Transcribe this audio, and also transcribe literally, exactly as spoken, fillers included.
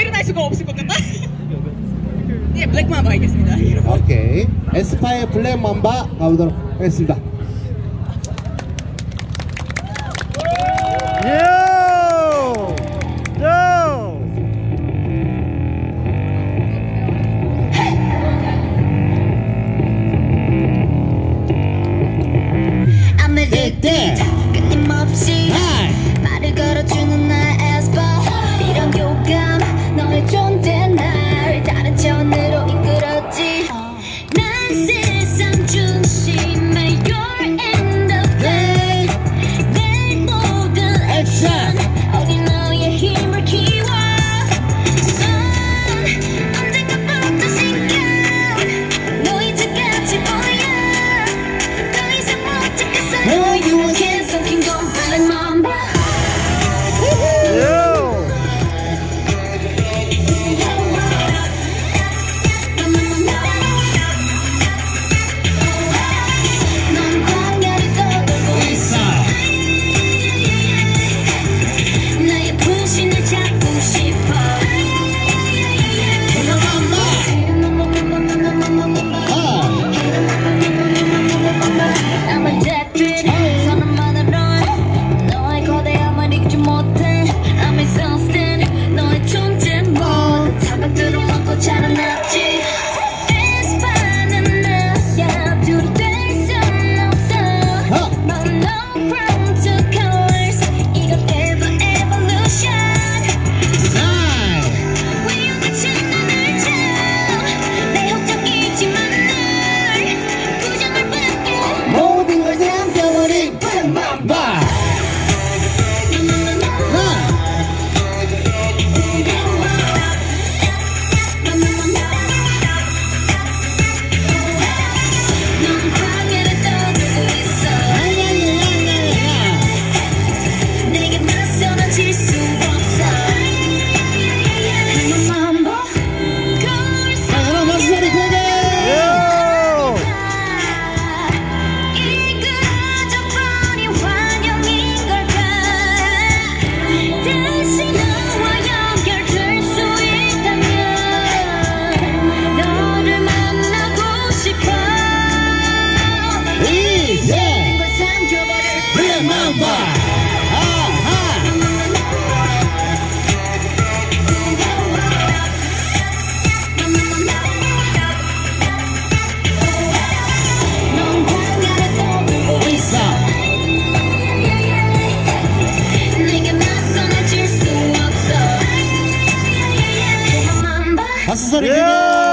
일어날 수가 없을 것 같다. 네, 블랙 맘바 하겠습니다. 오케이. 에스파의 블랙 맘바 가보도록 하겠습니다. 요! 요! I'm a lit 끊임없이 말을 걸어주는 나의 에스파 이런 교감 너의 존재 날 다른 차원으로 이끌었지 난 세상 중심에 You're in the play 내 모든 액션 어린 너의 힘을 키워 넌 언젠가부터 생각 너 이제 같이 보여 더 이상 못 찾겠어 너의 계속 긴 건 Black Mamba 박수 소리 크게.